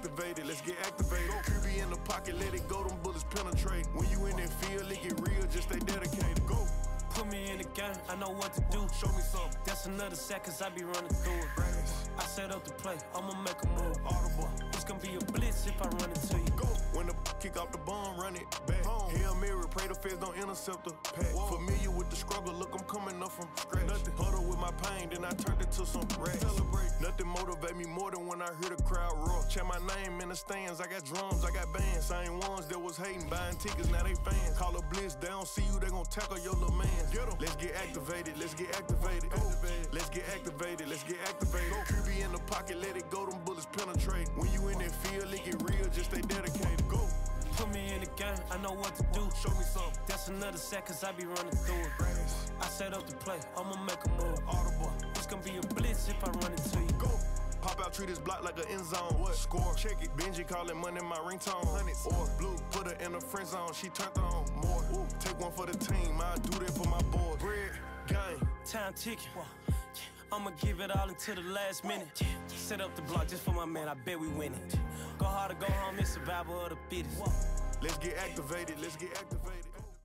activated, let's get activated. QB in the pocket, let it go, them bullets penetrate. When you in that field, it get real, just stay dedicated. Go. Put me in the game, I know what to do. Show me something. That's another sack, cause I be running through it. I set up the play, I'ma make a move. Audible. It's gonna be a blitz if I run into you. Go. When the kick off the bomb, run it back. Hail Mary, pray the feds don't intercept the pack. Familiar with the struggle, look, I'm coming up from scratch. Nothing huddle with my pain, then I turned it to some racks. Celebrate. Nothing motivate me more than when I hear the crowd roar. Chant my name in the stands, I got drums, I got bands. Same ones that was hating, buying tickets, now they fans. Call a blitz, they don't see you, they gon' tackle your little man. Get 'em. Let's get activated, let's get activated. Go. Let's get activated, let's get activated. Go. QB in the pocket, let it go, them bullets penetrate. When you in that field, it get real, just stay dedicated. Go. Put me in the game, I know what to do. Show me something. That's another sack, cause I be running through it. I set up the play, I'ma make a move. Audible. It's gonna be a blitz if I run into you. Go. Pop out, treat this block like an end zone. What? Score, check it. Benji calling money my ringtone. Hundreds. Or blue, put her in the friend zone. She turned on more. Ooh. Take one for the team. I do that for my boys. Bread, game. Time ticking. I'ma give it all until the last minute. Set up the block just for my man, I bet we win it. Go hard or go home, it's survival of the fittest. Let's get activated, let's get activated.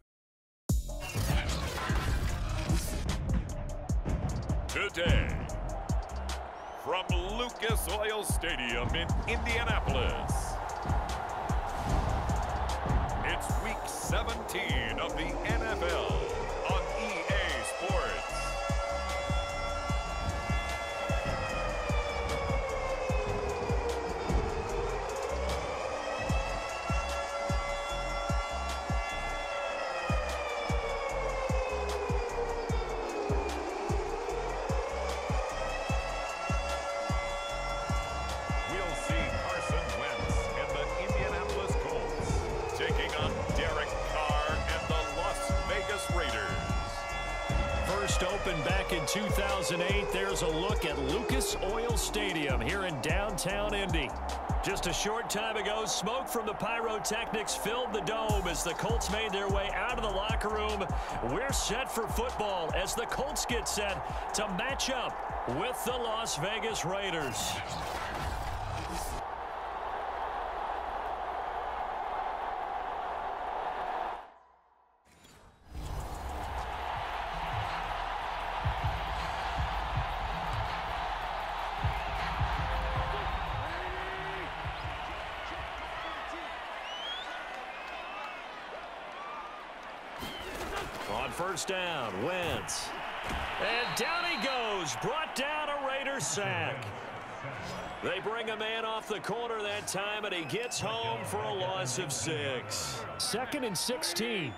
Today, from Lucas Oil Stadium in Indianapolis, it's week 17 of the NFL on EA Sports. Opened back in 2008, there's a look at Lucas Oil Stadium here in downtown Indy. Just a short time ago, smoke from the pyrotechnics filled the dome as the Colts made their way out of the locker room. We're set for football as the Colts get set to match up with the Las Vegas Raiders. On first down, Wentz. And down he goes, brought down a Raiders sack. They bring a man off the corner that time, and he gets home for a loss of 6. 2nd and 16.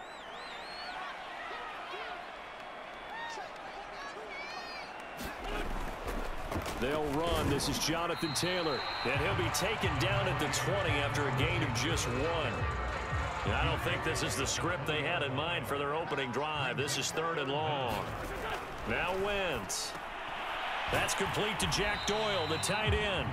They'll run. This is Jonathan Taylor. And he'll be taken down at the 20 after a gain of just 1. I don't think this is the script they had in mind for their opening drive. This is 3rd and long. Now Wentz. That's complete to Jack Doyle, the tight end.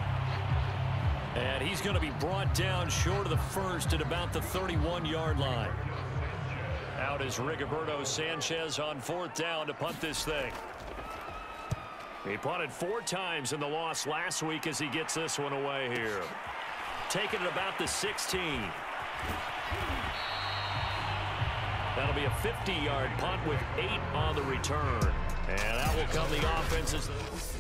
And he's going to be brought down short of the first at about the 31-yard line. Out is Rigoberto Sanchez on 4th down to punt this thing. He punted 4 times in the loss last week as he gets this one away here. Taking it about the 16. That'll be a 50-yard punt with 8 on the return. And that will come the offenses.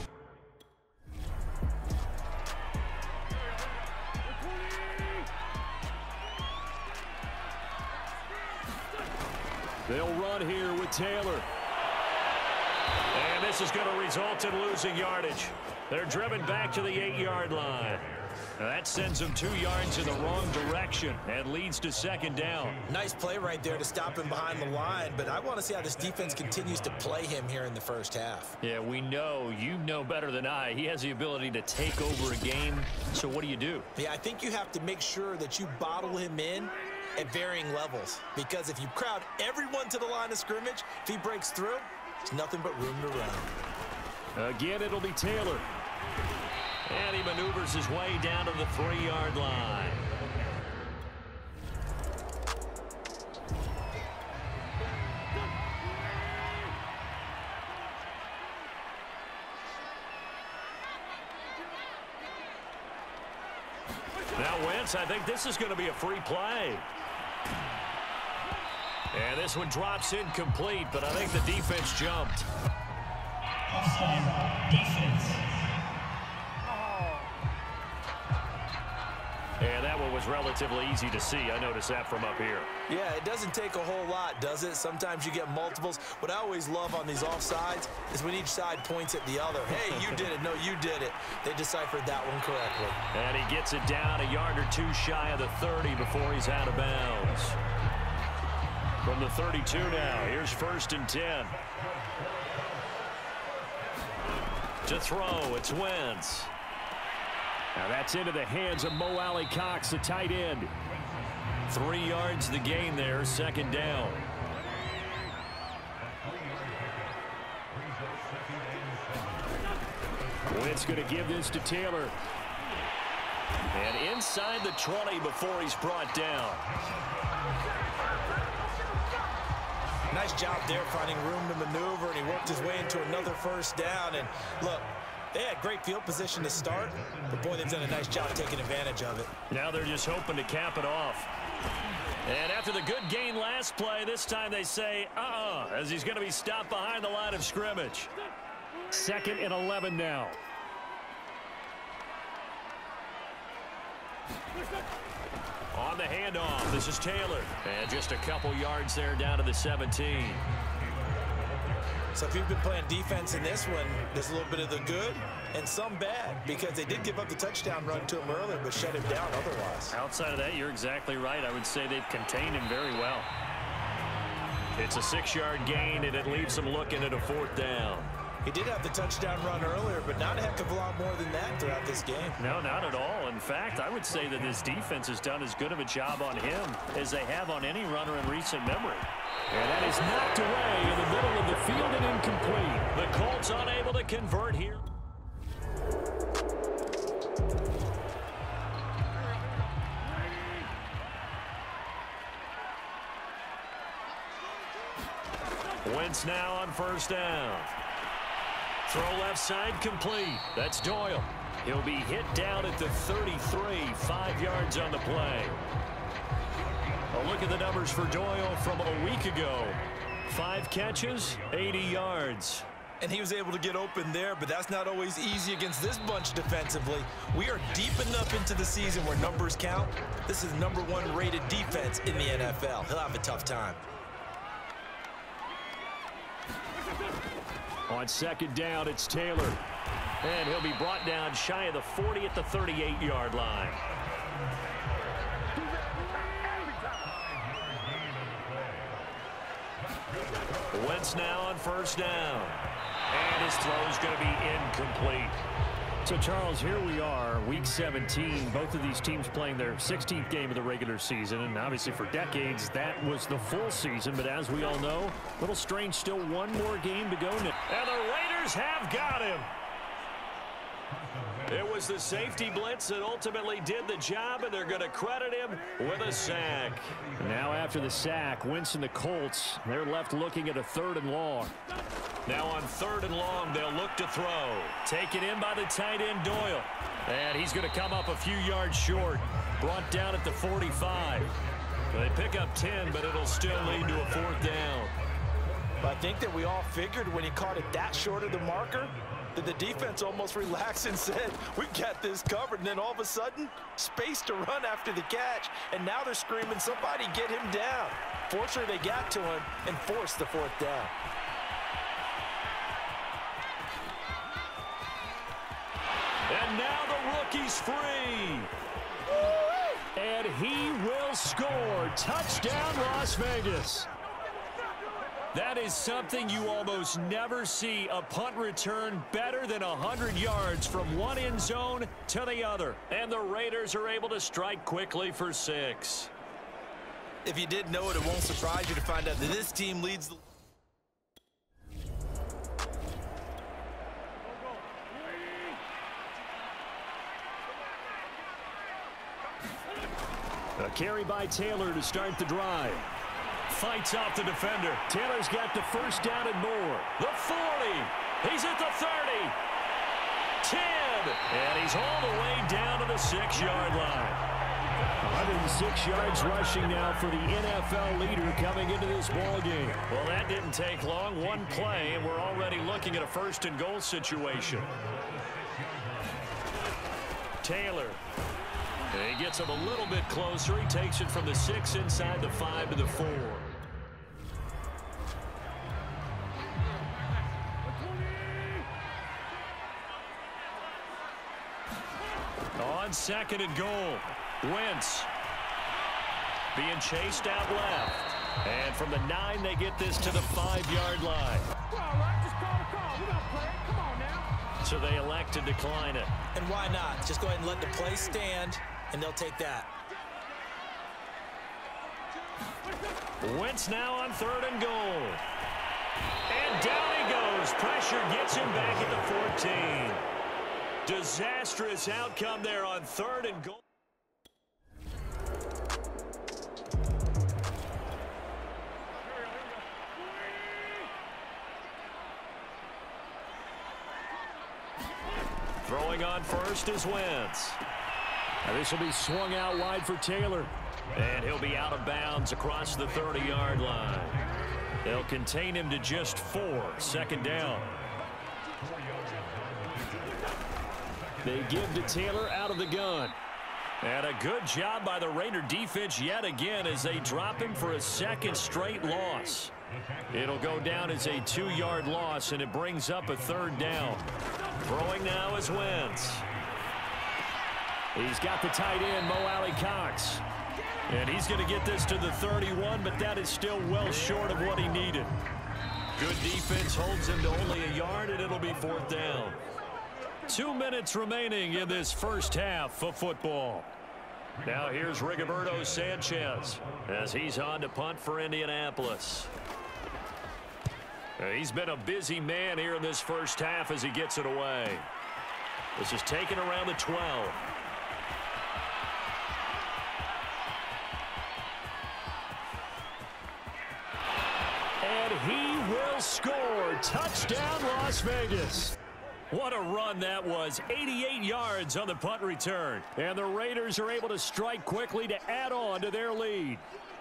They'll run here with Taylor. And this is going to result in losing yardage. They're driven back to the 8-yard line. That sends them 2 yards in the wrong direction and leads to 2nd down. Nice play right there to stop him behind the line, but I want to see how this defense continues to play him here in the first half. Yeah, we know. You know better than I. He has the ability to take over a game, so what do? Yeah, I think you have to make sure that you bottle him in at varying levels, because if you crowd everyone to the line of scrimmage, if he breaks through, there's nothing but room to run. Again, it'll be Taylor. And he maneuvers his way down to the 3-yard line. Now Wentz, I think this is going to be a free play. And this one drops incomplete, but I think the defense jumped. Offside defense. And that one was relatively easy to see. I noticed that from up here. Yeah, it doesn't take a whole lot, does it? Sometimes you get multiples. What I always love on these offsides is when each side points at the other. Hey, you did it. No, you did it. They deciphered that one correctly. And he gets it down a yard or two shy of the 30 before he's out of bounds. From the 32 now, here's 1st and 10. To throw, it's Wentz. Now that's into the hands of Mo Alley-Cox, the tight end. 3 yards the gain there, 2nd down. Wentz going to give this to Taylor. And inside the 20 before he's brought down. Nice job there finding room to maneuver, and he worked his way into another 1st down. And look, they had great field position to start, but boy, they've done a nice job taking advantage of it. Now they're just hoping to cap it off. And after the good gain last play, this time they say, as he's going to be stopped behind the line of scrimmage. 2nd and 11 now. On the handoff, this is Taylor. And just a couple yards there down to the 17. So if you've been playing defense in this one, there's a little bit of the good and some bad, because they did give up the touchdown run to him earlier, but shut him down otherwise. Outside of that, you're exactly right. I would say they've contained him very well. It's a 6-yard gain, and it leaves him looking at a 4th down. He did have the touchdown run earlier, but not a heck of a lot more than that throughout this game. No, not at all. In fact, I would say that this defense has done as good of a job on him as they have on any runner in recent memory. And that is knocked away in the middle of the field and incomplete. The Colts unable to convert here. Wentz now on 1st down. Throw left side complete. That's Doyle. He'll be hit down at the 33, 5 yards on the play. A look at the numbers for Doyle from a week ago. 5 catches, 80 yards. And he was able to get open there, but that's not always easy against this bunch defensively. We are deep enough into the season where numbers count. This is #1 rated defense in the NFL. He'll have a tough time. On 2nd down, it's Taylor. And he'll be brought down shy of the 40 at the 38-yard line. Wentz now on 1st down. And his throw is going to be incomplete. So, Charles, here we are, Week 17. Both of these teams playing their 16th game of the regular season. And obviously for decades, that was the full season. But as we all know, a little strange, still one more game to go. And the Raiders have got him. It was the safety blitz that ultimately did the job, and they're going to credit him with a sack. Now after the sack, Wentz and the Colts, they're left looking at a 3rd and long. Now on 3rd and long, they'll look to throw. Taken in by the tight end, Doyle. And he's going to come up a few yards short. Brought down at the 45. They pick up 10, but it'll still lead to a 4th down. But I think that we all figured when he caught it that short of the marker, that the defense almost relaxed and said, we've got this covered. And then all of a sudden, space to run after the catch. And now they're screaming, somebody get him down. Fortunately, they got to him and forced the 4th down. And now the rookie's free. And he will score. Touchdown, Las Vegas. That is something you almost never see. A punt return better than 100 yards from one end zone to the other. And the Raiders are able to strike quickly for 6. If you didn't know it, it won't surprise you to find out that this team leads the... A carry by Taylor to start the drive. Fights off the defender. Taylor's got the 1st down and more. The 40. He's at the 30. 10. good. And he's all the way down to the 6-yard line. 106 yards rushing now for the NFL leader coming into this ball game. Well, that didn't take long. One play, and we're already looking at a 1st-and-goal situation. Taylor. He gets him a little bit closer. He takes it from the 6 inside the 5 to the 4. On 2nd and goal, Wentz being chased out left. And from the 9, they get this to the 5-yard line. So they elect to decline it. And why not? Just go ahead and let the play stand, and they'll take that. Wentz now on 3rd and goal. And down he goes. Pressure gets him back at the 14. Disastrous outcome there on 3rd and goal. Throwing on 1st is Wentz. Now this will be swung out wide for Taylor. And he'll be out of bounds across the 30-yard line. They'll contain him to just 4. 2nd down. They give to Taylor out of the gun. And a good job by the Raider defense yet again as they drop him for a 2nd straight loss. It'll go down as a 2-yard loss, and it brings up a 3rd down. Throwing now is Wentz. He's got the tight end, Mo Alley-Cox. And he's going to get this to the 31, but that is still well short of what he needed. Good defense holds him to only a yard, and it'll be 4th down. 2 minutes remaining in this first half of football. Now here's Rigoberto Sanchez as he's on to punt for Indianapolis. He's been a busy man here in this first half as he gets it away. This is taken around the 12. And he will score. Touchdown, Las Vegas. What a run that was. 88 yards on the punt return. And the Raiders are able to strike quickly to add on to their lead.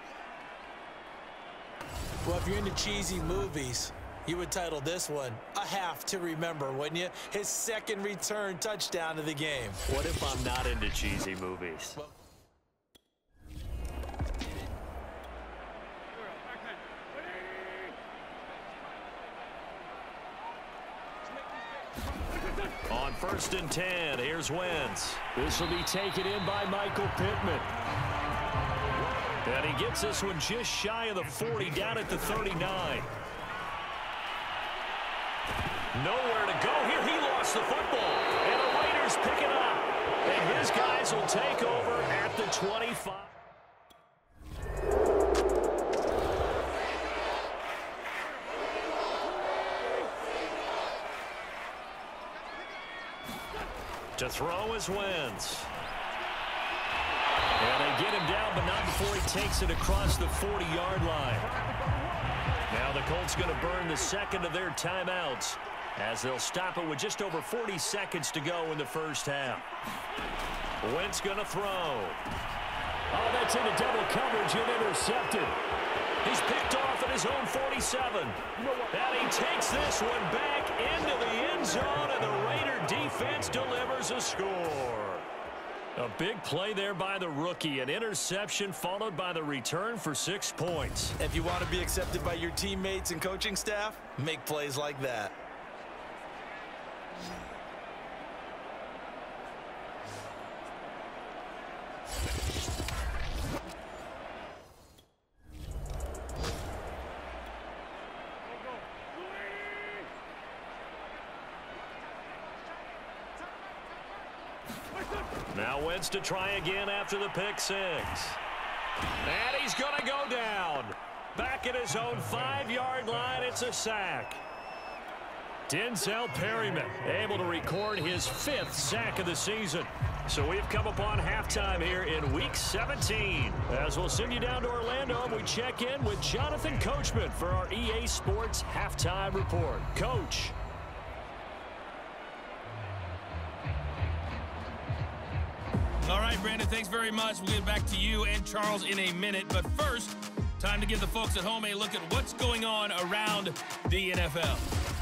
Well, if you're into cheesy movies, you would title this one A Half to Remember, wouldn't you? His 2nd return touchdown of the game. What if I'm not into cheesy movies? Well, on 1st and 10, here's Wentz. This will be taken in by Michael Pittman. And he gets this one just shy of the 40, down at the 39. Nowhere to go here. He lost the football. And the Raiders pick it up. And his guys will take over at the 25. To throw is Wentz. And they get him down, but not before he takes it across the 40-yard line. Now the Colts going to burn the 2nd of their timeouts as they'll stop it with just over 40 seconds to go in the first half. Wentz going to throw. Oh, that's into double coverage and intercepted. He's picked off at his own 47. And he takes this one back into the end zone, and the Raider defense delivers a score. A big play there by the rookie. An interception followed by the return for 6 points. if you want to be accepted by your teammates and coaching staff, make plays like that. Now Wentz to try again after the pick 6. And he's going to go down. Back at his own 5-yard line, it's a sack. Denzel Perryman able to record his 5th sack of the season. So we've come upon halftime here in Week 17. As we'll send you down to Orlando, and we check in with Jonathan Coachman for our EA Sports Halftime Report. Coach. right, Brandon, thanks very much. We'll get back to you and Charles in a minute. But first, time to give the folks at home a look at what's going on around the NFL.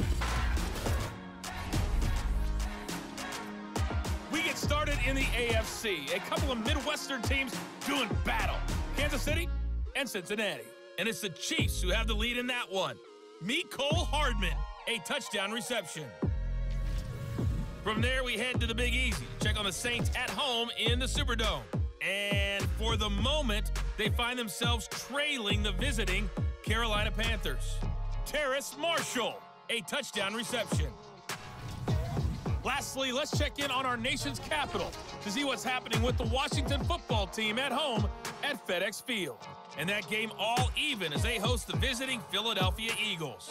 We get started in the AFC. A couple of Midwestern teams doing battle. Kansas City and Cincinnati. And it's the Chiefs who have the lead in that one. Mecole Hardman, a touchdown reception. From there, we head to the Big Easy. Check on the Saints at home in the Superdome. And for the moment, they find themselves trailing the visiting Carolina Panthers. Terrace Marshall, a touchdown reception. Lastly, let's check in on our nation's capital to see what's happening with the Washington football team at home at FedEx Field. And that game all even as they host the visiting Philadelphia Eagles.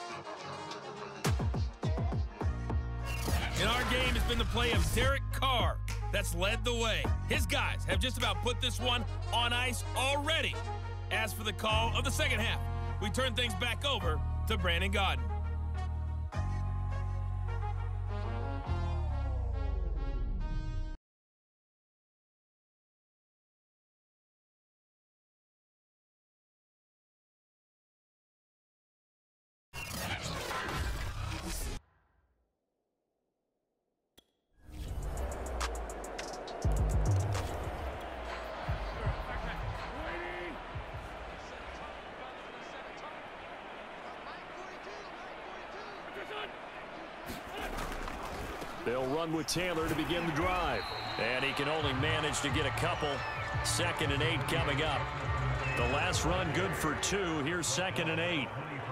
In our game has been the play of Derek Carr that's led the way. His guys have just about put this one on ice already. As for the call of the second half, we turn things back over to Brandon Gaudin. They'll run with Taylor to begin the drive. And he can only manage to get a couple. 2nd and 8 coming up. The last run good for 2. Here's 2nd and 8.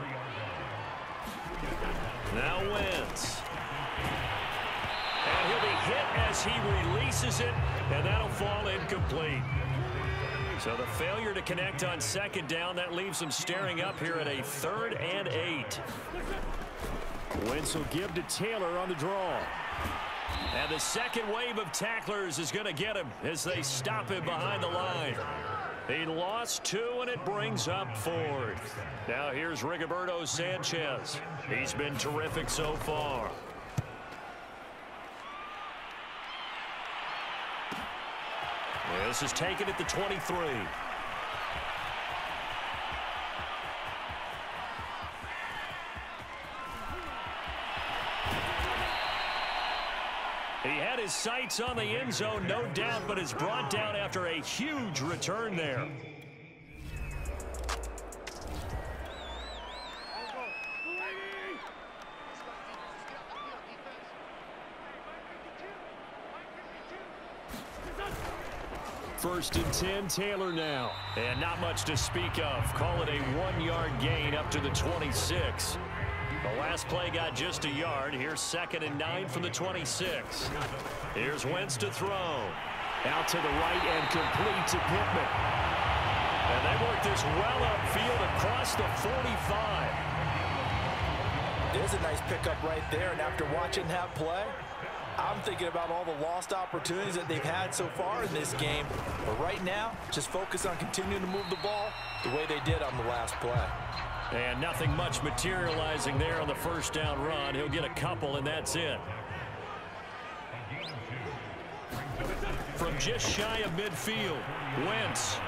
Now Wentz. And he'll be hit as he releases it, and that'll fall incomplete. So the failure to connect on 2nd down, that leaves him staring up here at a 3rd and 8. Wentz will give to Taylor on the draw. And the second wave of tacklers is going to get him as they stop him behind the line. He lost 2, and it brings up 4th. Now here's Rigoberto Sanchez. He's been terrific so far. This is taken at the 23. He had his sights on the end zone, no doubt, but is brought down after a huge return there. First and 10, Taylor now. And not much to speak of. Call it a 1-yard gain up to the 26. The last play got just a yard. Here's 2nd and 9 from the 26. Here's Wentz to throw. Out to the right and complete to Pittman. And they work this well upfield across the 45. There's a nice pickup right there, and after watching that play, I'm thinking about all the lost opportunities that they've had so far in this game. But right now, just focus on continuing to move the ball the way they did on the last play. And nothing much materializing there on the first down run. He'll get a couple, and that's it. From just shy of midfield, Wentz.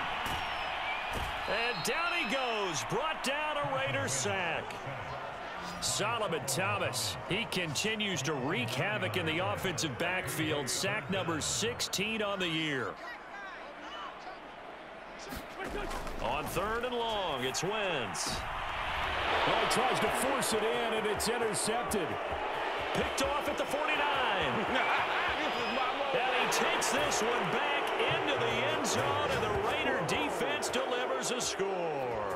And down he goes. Brought down a Raider sack. Solomon Thomas, he continues to wreak havoc in the offensive backfield. Sack number 16 on the year. On 3rd and long, it's Wentz. Well, he tries to force it in, and it's intercepted. Picked off at the 49. And he takes this one back into the end zone, and the Raider defense delivers a score.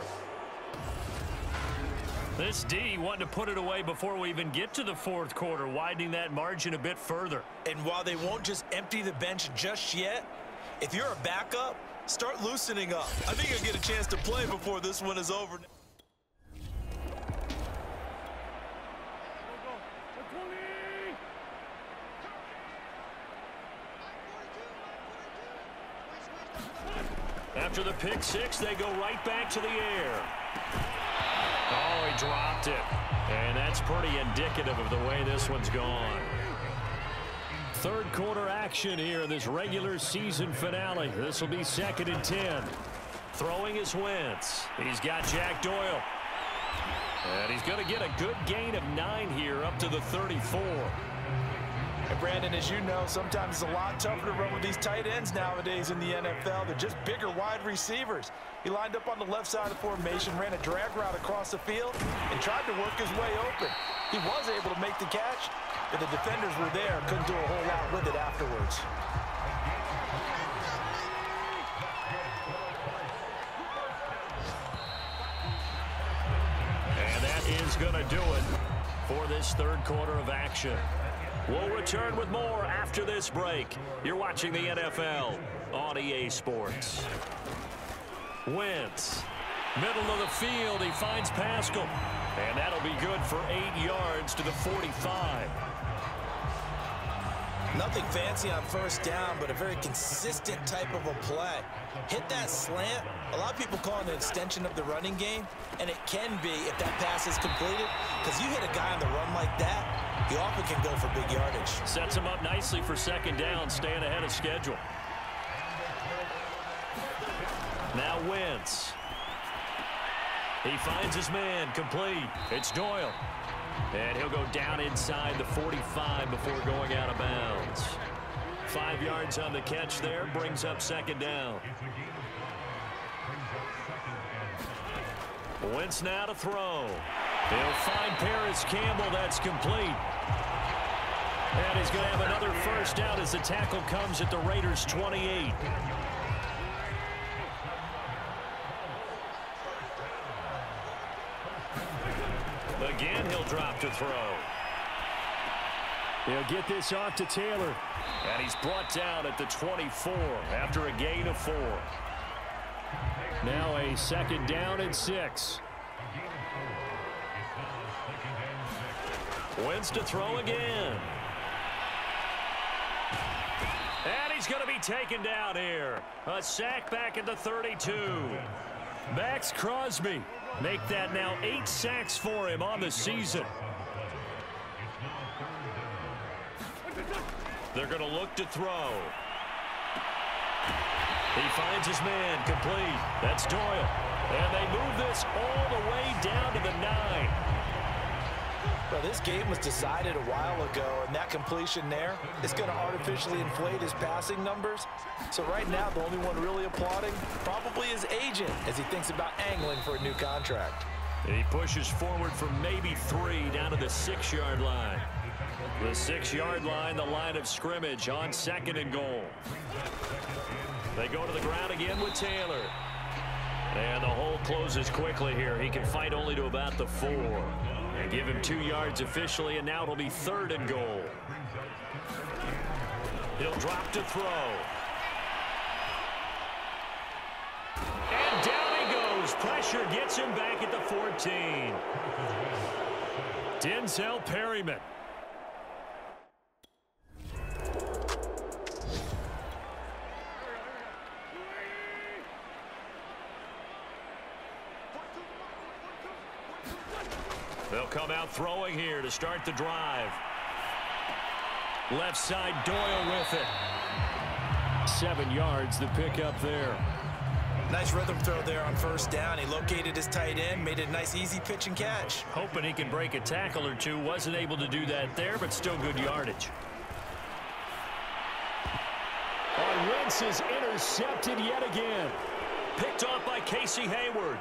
This D wanted to put it away before we even get to the 4th quarter, widening that margin a bit further. And while they won't just empty the bench just yet, if you're a backup, start loosening up. I think you'll get a chance to play before this one is over. After the pick 6, they go right back to the air. Oh, he dropped it. And that's pretty indicative of the way this one's gone. Third quarter action here in this regular season finale. This will be 2nd and 10. Throwing is Wentz. He's got Jack Doyle. And he's going to get a good gain of 9 here up to the 34. And Brandon, as you know, sometimes it's a lot tougher to run with these tight ends nowadays in the NFL. They're just bigger wide receivers. He lined up on the left side of the formation, ran a drag route across the field, and tried to work his way open. He was able to make the catch, but the defenders were there, couldn't do a whole lot with it afterwards. And that is going to do it for this third quarter of action. We'll return with more after this break. You're watching the NFL on EA Sports. Wentz, middle of the field, he finds Pascal. And that'll be good for 8 yards to the 45. Nothing fancy on first down, but a very consistent type of a play. Hit that slant. A lot of people call it an extension of the running game, and it can be if that pass is completed, because you hit a guy on the run like that, he often can go for big yardage. Sets him up nicely for 2nd down, staying ahead of schedule. Now Wentz. He finds his man, complete. It's Doyle. And he'll go down inside the 45 before going out of bounds. 5 yards on the catch there, brings up 2nd down. Wentz now to throw. He'll find Paris Campbell. That's complete. And he's going to have another first down as the tackle comes at the Raiders' 28. Again, he'll drop to throw. He'll get this off to Taylor. And he's brought down at the 24 after a gain of 4. Now a 2nd down and 6. Wentz to throw again. And he's going to be taken down here. A sack back at the 32. Max Crosby. Make that now 8 sacks for him on the season. They're going to look to throw. He finds his man, complete. That's Doyle. And they move this all the way down to the 9. Well, this game was decided a while ago, and that completion there is going to artificially inflate his passing numbers. So right now, the only one really applauding probably his agent as he thinks about angling for a new contract. He pushes forward for maybe 3 down to the 6-yard line. The 6-yard line, the line of scrimmage on 2nd and goal. They go to the ground again with Taylor. And the hole closes quickly here. He can fight only to about the 4. And give him 2 yards officially, and now it'll be 3rd and goal. He'll drop to throw. And down he goes. Pressure gets him back at the 14. Denzel Perryman. They'll come out throwing here to start the drive. Left side, Doyle with it. 7 yards, the pickup there. Nice rhythm throw there on first down. He located his tight end, made it a nice easy pitch and catch. Hoping he can break a tackle or two. Wasn't able to do that there, but still good yardage. Wentz is intercepted yet again. Picked off by Casey Hayward.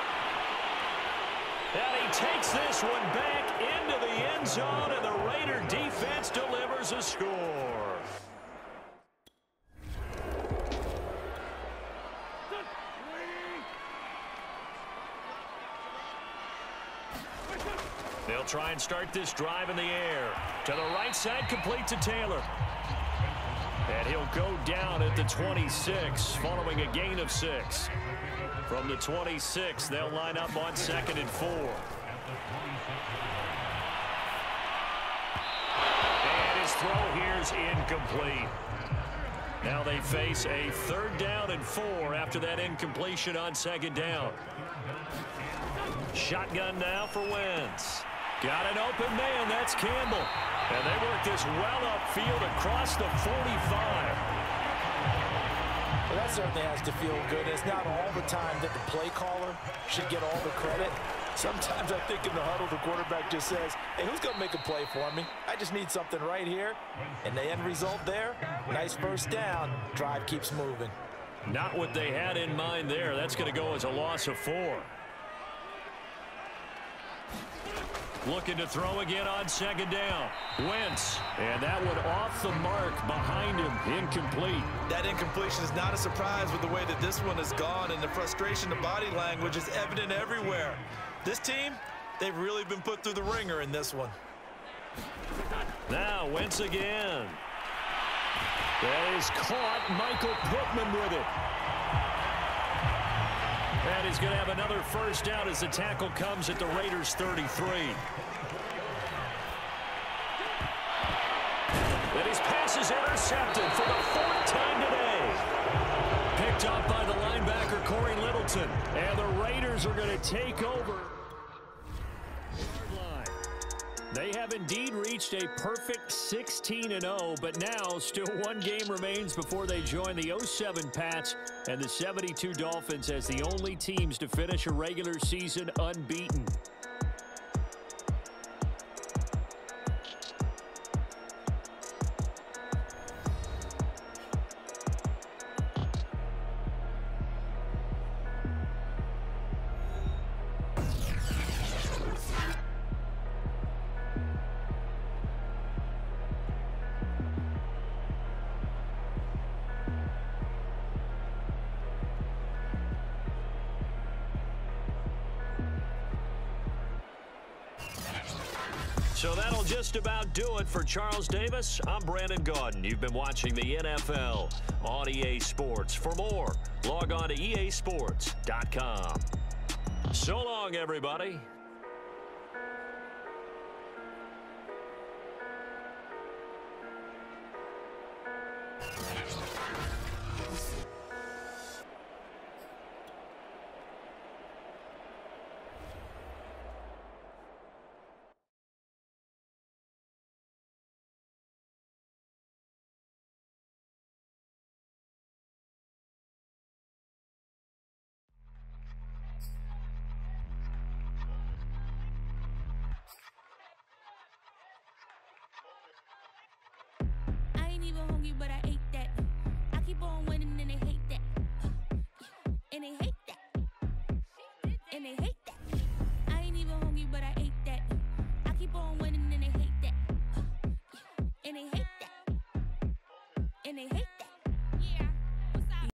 And he takes this one back into the end zone, and the Raider defense delivers a score. They'll try and start this drive in the air. To the right side, complete to Taylor. And he'll go down at the 26, following a gain of 6. From the 26, they'll line up on 2nd and 4. And his throw here's incomplete. Now they face a 3rd down and 4 after that incompletion on 2nd down. Shotgun now for Wentz. Got an open man, that's Campbell. And they work this well upfield across the 45. Well, that certainly has to feel good. It's not all the time that the play caller should get all the credit. Sometimes I think in the huddle, the quarterback just says, hey, who's going to make a play for me? I just need something right here. And the end result there, nice first down. Drive keeps moving. Not what they had in mind there. That's going to go as a loss of 4. Looking to throw again on second down. Wentz. And that one off the mark behind him. Incomplete. That incompletion is not a surprise with the way that this one has gone, and the frustration, the body language is evident everywhere. This team, they've really been put through the ringer in this one. Now Wentz again. That is caught. Michael Pittman with it. And he's going to have another first down as the tackle comes at the Raiders' 33. And his pass is intercepted for the 4th time today. Picked up by the linebacker, Corey Littleton. And the Raiders are going to take over. They have indeed reached a perfect 16-0, but now still one game remains before they join the 07 Pats and the 72 Dolphins as the only teams to finish a regular season unbeaten. So that'll just about do it for Charles Davis. I'm Brandon Gaudin. You've been watching the NFL on EA Sports. For more, log on to easports.com. So long, everybody.